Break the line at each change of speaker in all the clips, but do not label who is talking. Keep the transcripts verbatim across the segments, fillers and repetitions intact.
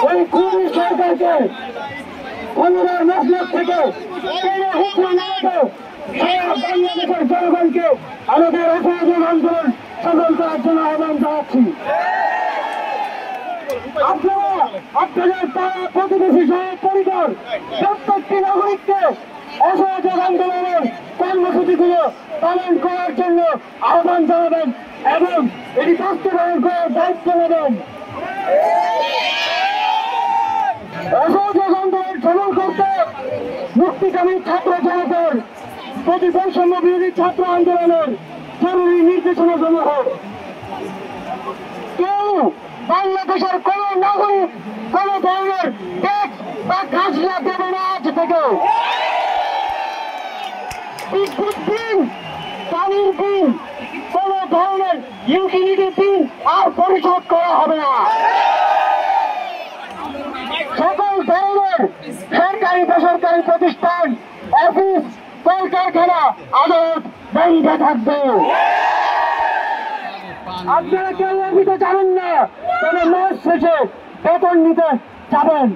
ওই খুনি সরকারকে ক্ষমতার মসনদ থেকে টেনে হুঁচড়ে নামাতে সারা বাংলাদেশের জনগণকে আমাদের অসহযোগ আন্দোলন সফল করার জন্য আহ্বান জানাচ্ছি। আপনারা আপনাদের পাড়া প্রতিবেশী সহ পরিবার প্রত্যেকটি নাগরিককে অসহযোগ আন্দোলনের কর্মসূচিগুলো পালন করার জন্য আহ্বান জানাবেন এবং এটি বাস্তবায়ন করার দায়িত্ব নেবেন। অসহযোগ আন্দোলন সফল করতে মুক্তিকামী ছাত্র জনতার প্রতি বৈষম্য বিরোধী ছাত্র আন্দোলনের জরুরি নির্দেশনা জমা হোক। কেউ বাংলাদেশের কোন নাগরিক কোন ধরনের ট্যাক্স বা খাজনা দেবে না। আজ থেকে বিদ্যুৎ বিল, পানির বিল, কোন ধরনের ইউটিলিটি বিল আর পরিশোধ করা হবে না। সকল ধরনের সরকারি বেসরকারি প্রতিষ্ঠান, অফিস, কলকারখানা, আদালত বন্ধ থাকবে। আপনারা কেউ অফিসে যাবেন না, তবে মাস শেষে বেতন নিতে যাবেন।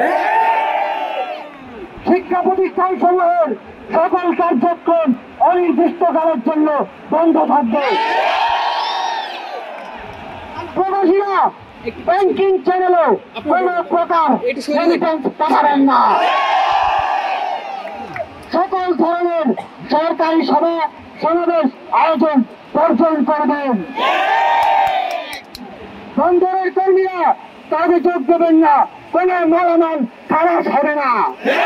শিক্ষা প্রতিষ্ঠান সমূহের সকল কার্যক্রম অনির্দিষ্টকালের জন্য বন্ধ থাকবে। প্রবাসীরা ব্যাংকিং চ্যানেলে কোন প্রকার রেমিটেন্স পাঠাবেন না। সকল ধরনের সরকারি সভা সমাবেশ আয়োজন বর্জন করবেন। বন্দরের কর্মীরা কাজে যোগ দেবেন না, কোন মালামাল খালাস হবে না।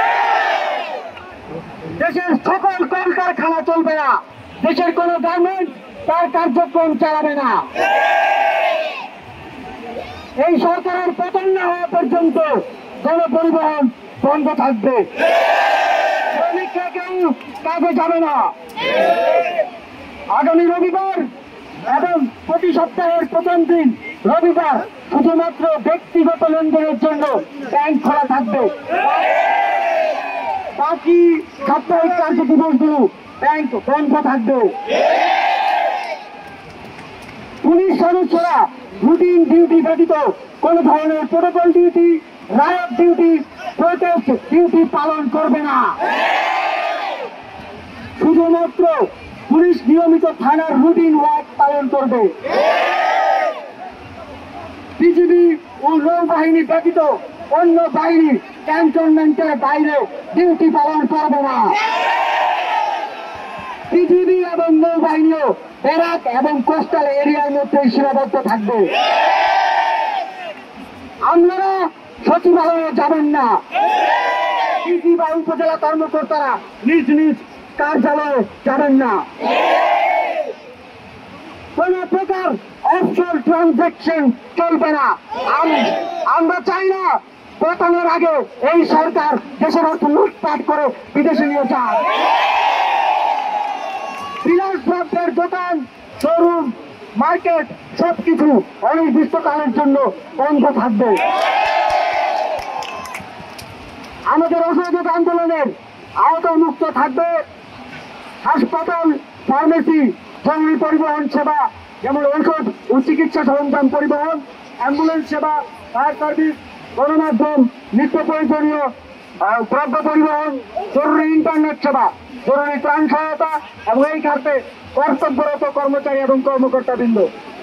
দেশের সকল কলকারখানা চলবে না, দেশের কোন গার্মেন্টস তার কার্যক্রম চালাবে না। এই সরকারের পতন না হওয়া পর্যন্ত জনপরিবহন বন্ধ থাকবে। শ্রমিকরা কেউ কাজে যাবে না। আগামী রবিবার এবং প্রতি সপ্তাহের প্রথম দিন রবিবার শুধুমাত্র ব্যক্তিগত লেনদেনের জন্য ব্যাংক খোলা থাকবে। বাকি সাপ্তাহিক কার্য দিবসগুলো ব্যাংক বন্ধ থাকবে। পুলিশ সদস্যরা রুটিন ডিউটি ব্যতীত কোন ধরনের protocol duty, riot duty, protest duty পালন করবে না। শুধুমাত্র পুলিশ নিয়মিত থানার রুটিন ওয়ার্ক পালন করবে। বিজিবি ও নৌবাহিনী ব্যতীত অন্য বাহিনী ক্যান্টনমেন্টের বাইরে ডিউটি পালন করবে না। বিজিবি এবং নৌবাহিনীও ব্যারাক এবং কোস্টাল এরিয়ার মধ্যে সীমাবদ্ধ থাকবে। আপনারা সচিবালয়ে যাবেন না। ডিসি বা উপজেলা কর্মকর্তারা নিজ নিজ কার্যালয়ে যাবেন না। কোন প্রকার অফশোর ট্রানজাকশন চলবে না। আমরা চাই না পতনের আগে এই সরকার দেশের অর্থ লুটপাট করে বিদেশে নিয়ে যায়। বিলাসদ্রব্যের দোকান, শোরুম, মার্কেট সবকিছু অনির্দিষ্টকালের জন্য বন্ধ থাকবে। আমাদের অসহযোগ আন্দোলনের আওতায় মুক্ত থাকবে হাসপাতাল, ফার্মেসি, জরুরি পরিবহন সেবা যেমন ঔষধ ও চিকিৎসা সরঞ্জাম পরিবহন, অ্যাম্বুলেন্স সেবা, ফায়ার সার্ভিস, গণমাধ্যম, নিত্য প্রয়োজনীয় দ্রব্য পরিবহন, জরুরি ইন্টারনেট সেবা, জরুরি ত্রাণ সহায়তা এবং এই খাতে কর্তব্যরত কর্মচারী এবং কর্মকর্তাবৃন্দ।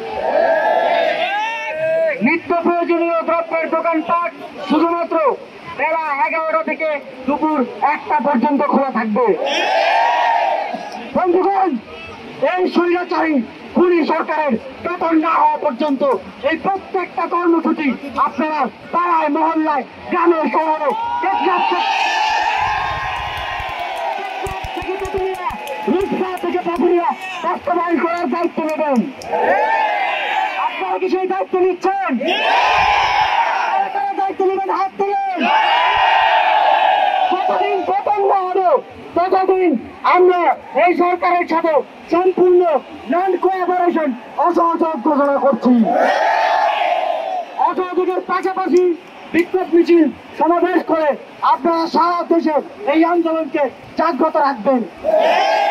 নিত্য প্রয়োজনীয় দ্রব্যের দোকানপাট শুধুমাত্র বেলা এগারোটা থেকে দুপুর একটা পর্যন্ত খোলা থাকবে। বন্ধুগণ, এই স্বৈরাচারী খুনি সরকারের পতন না হওয়া পর্যন্ত এই প্রত্যেকটা কর্মসূচি আপনারা পাড়ায়, মহল্লায়, গ্রামে, শহরে থেকে পাপুরিয়া বাস্তবায়ন করার দায়িত্ব নেবেন। আপনারা কি সেই দায়িত্ব নিচ্ছেন? দায়িত্ব নেবেন, হাত তুলেন। কতদিন পতন না হবে ততদিন আমরা এই সরকারের সাথে সম্পূর্ণ নন কোঅপারেশন অসহযোগ ঘোষণা করছি। অসহযোগের পাশাপাশি বিক্ষোভ মিছিল সমাবেশ করে আপনারা সারা দেশে এই আন্দোলনকে জাগ্রত রাখবেন।